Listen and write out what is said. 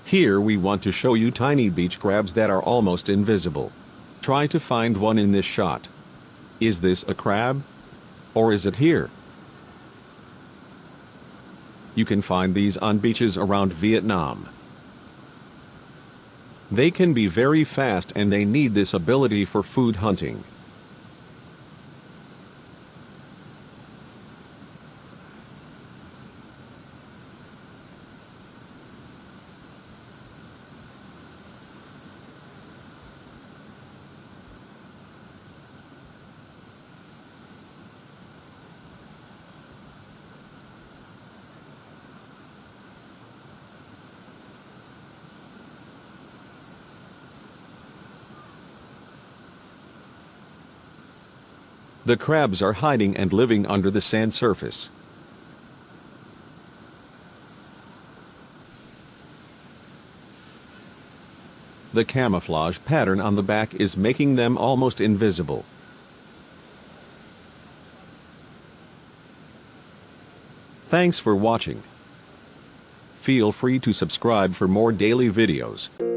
Here we want to show you tiny beach crabs that are almost invisible. Try to find one in this shot. Is this a crab? Or is it here? You can find these on beaches around Vietnam. They can be very fast and they need this ability for food hunting. The crabs are hiding and living under the sand surface. The camouflage pattern on the back is making them almost invisible. Thanks for watching. Feel free to subscribe for more daily videos.